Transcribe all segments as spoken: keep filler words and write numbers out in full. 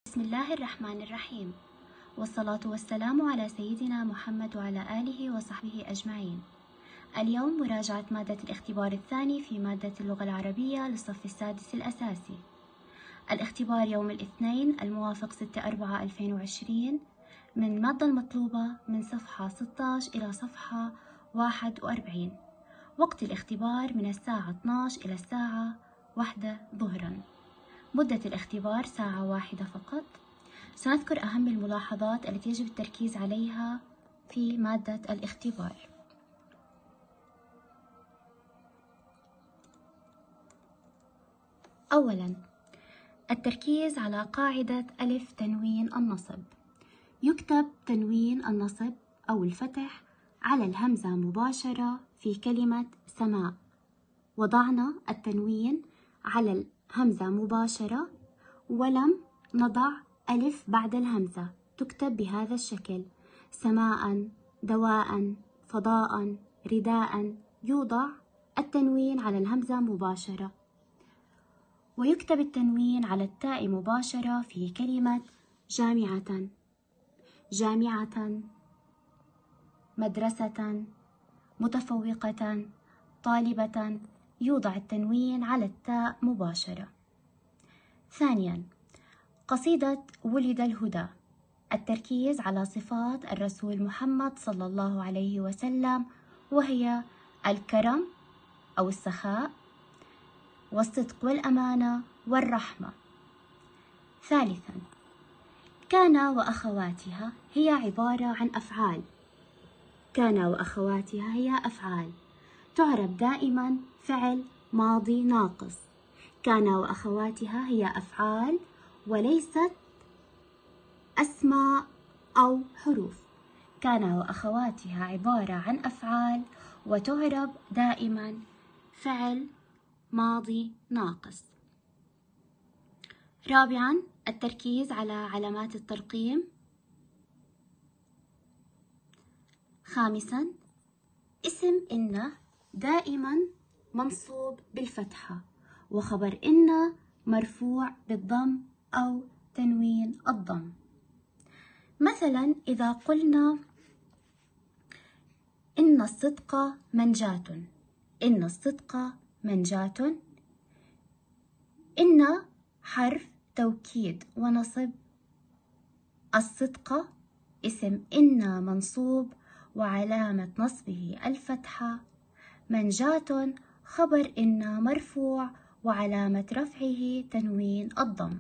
بسم الله الرحمن الرحيم، والصلاة والسلام على سيدنا محمد وعلى آله وصحبه أجمعين. اليوم مراجعة مادة الاختبار الثاني في مادة اللغة العربية للصف السادس الأساسي. الاختبار يوم الاثنين الموافق ستة أربعة ألفين وعشرين من المادة المطلوبة من صفحة ستة عشر إلى صفحة واحد وأربعين. وقت الاختبار من الساعة اثنتي عشرة إلى الساعة واحدة ظهرا. مدة الاختبار ساعة واحدة فقط. سنذكر أهم الملاحظات التي يجب التركيز عليها في مادة الاختبار. أولاً، التركيز على قاعدة ألف تنوين النصب. يكتب تنوين النصب أو الفتح على الهمزة مباشرة في كلمة سماء. وضعنا التنوين على الهمزة مباشرة ولم نضع ألف بعد الهمزة، تكتب بهذا الشكل: سماء، دواء، فضاء، رداء. يوضع التنوين على الهمزة مباشرة. ويكتب التنوين على التاء مباشرة في كلمة جامعة، جامعة، مدرسة، متفوقة، طالبة. يوضع التنوين على التاء مباشرة. ثانياً، قصيدة ولد الهدى. التركيز على صفات الرسول محمد صلى الله عليه وسلم، وهي الكرم أو السخاء، والصدق والأمانة والرحمة. ثالثاً، كان وأخواتها هي عبارة عن أفعال. كان وأخواتها هي أفعال تعرب دائماً فعل ماضي ناقص. كان وأخواتها هي أفعال وليست أسماء أو حروف. كان وأخواتها عبارة عن أفعال وتعرب دائما فعل ماضي ناقص. رابعا، التركيز على علامات الترقيم. خامسا، اسم إن دائما منصوب بالفتحة، وخبر إن مرفوع بالضم أو تنوين الضم. مثلا إذا قلنا إن الصدق منجاة، إن الصدق منجاة. إن حرف توكيد ونصب. الصدق اسم إن منصوب وعلامة نصبه الفتحة. منجاة خبر إن مرفوع وعلامة رفعه تنوين الضم.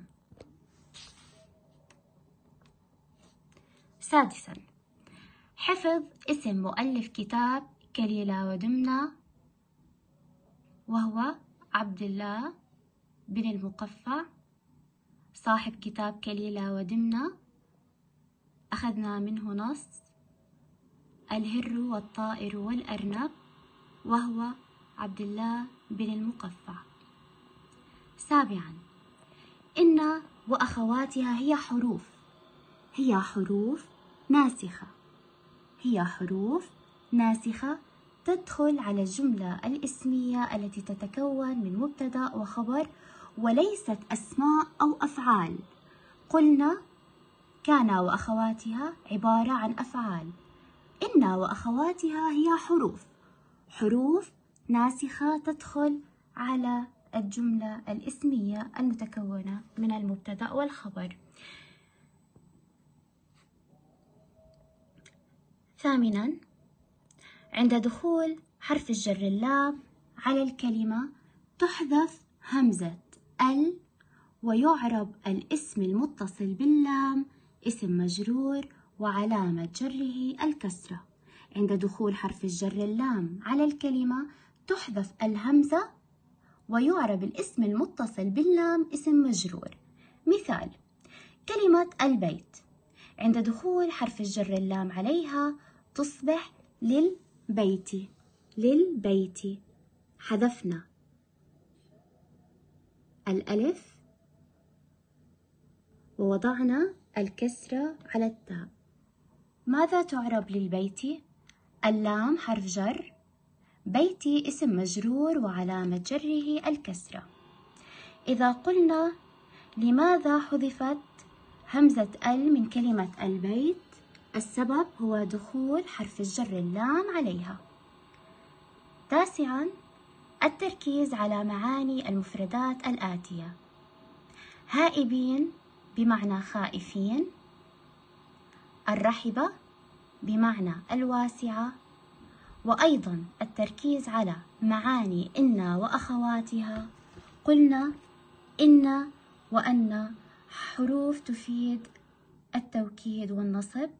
سادساً، حفظ اسم مؤلف كتاب كليلة ودمنة، وهو عبد الله بن المقفع صاحب كتاب كليلة ودمنة. أخذنا منه نص: الهر والطائر والأرنب، وهو عبد الله بن المقفع. سابعاً، إن وأخواتها هي حروف، هي حروف ناسخة، هي حروف ناسخة تدخل على الجملة الاسمية التي تتكون من مبتدأ وخبر وليست أسماء أو أفعال. قلنا كان وأخواتها عبارة عن أفعال. إن وأخواتها هي حروف، حروف ناسخة تدخل على الجملة الاسمية المتكونة من المبتدأ والخبر. ثامناً، عند دخول حرف الجر اللام على الكلمة تحذف همزة ال، ويعرب الاسم المتصل باللام اسم مجرور وعلامة جره الكسرة. عند دخول حرف الجر اللام على الكلمة تحذف الهمزة ويعرب الاسم المتصل باللام اسم مجرور. مثال: كلمة البيت، عند دخول حرف الجر اللام عليها تصبح للبيت، للبيت. حذفنا الألف ووضعنا الكسرة على التاء. ماذا تعرب للبيت؟ اللام حرف جر، بيتي اسم مجرور وعلامة جره الكسرة. إذا قلنا لماذا حذفت همزة ال من كلمة البيت، السبب هو دخول حرف الجر اللام عليها. تاسعاً التركيز على معاني المفردات الآتية: هائبين بمعنى خائفين، الرحبة بمعنى الواسعة، وأيضاً التركيز على معاني إن وأخواتها. قلنا إن وأن حروف تفيد التوكيد والنصب،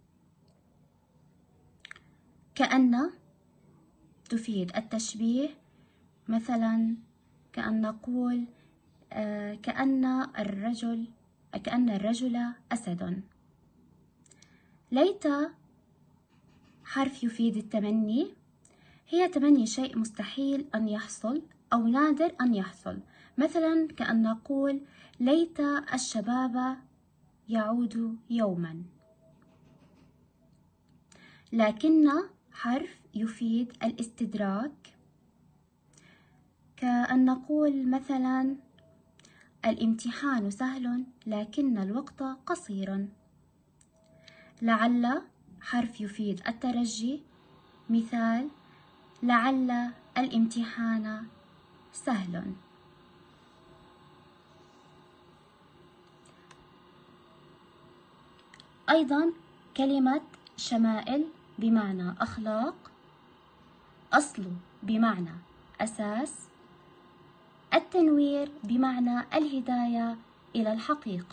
كأن تفيد التشبيه، مثلا كأن نقول آه كأن الرجل كأن الرجل أسد. ليت حرف يفيد التمني، هي تمني شيء مستحيل أن يحصل أو نادر أن يحصل، مثلا كأن نقول ليت الشباب يعود يوما. لكن حرف يفيد الاستدراك، كأن نقول مثلا الامتحان سهل لكن الوقت قصير. لعل حرف يفيد الترجي، مثال لعل الامتحان سهل. أيضا كلمة شمائل بمعنى أخلاق، أصل بمعنى أساس، التنوير بمعنى الهداية إلى الحقيقة.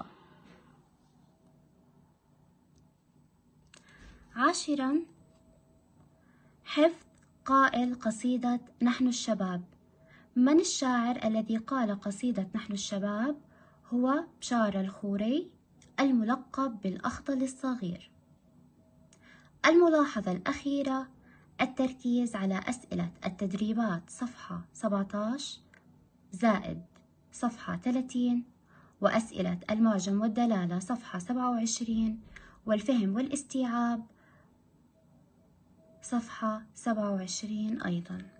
عاشراً حفظ قائل قصيدة نحن الشباب. من الشاعر الذي قال قصيدة نحن الشباب؟ هو بشار الخوري الملقب بالأخضل الصغير. الملاحظة الأخيرة: التركيز على أسئلة التدريبات صفحة سبعة عشر زائد صفحة ثلاثين، وأسئلة المعجم والدلالة صفحة سبعة وعشرين، والفهم والاستيعاب صفحة سبعة وعشرين أيضاً.